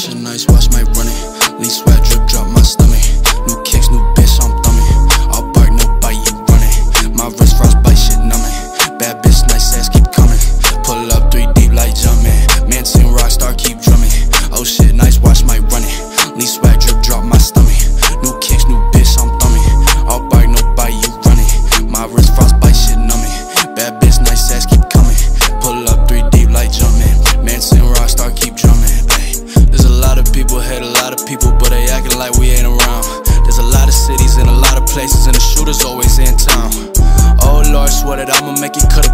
shit nice, watch my running. Lean swag drip, drop my stomach. New kicks, new bitch, I'm thumbing. I'll bark, no bite, you running. My wrist frostbite, shit numbing. Bad bitch, nice ass, keep coming. Pull up 3 deep like jumping. Manson Rockstar, keep drumming. Oh shit nice, watch my running. Lean swag drip, drop my stomach. New kicks, new bitch, I'm thumbing. I'll bark, no bite, you running. My wrist frostbite, shit numbing. Bad bitch, nice ass, keep coming. Pull up 3 deep like jumping. Manson Rockstar, keep drumming. There's a lot of people, hate a lot of people, but they acting like we ain't around. There's a lot of cities and a lot of places, and the shooters always in town. Oh Lord, swear that I'ma make it cut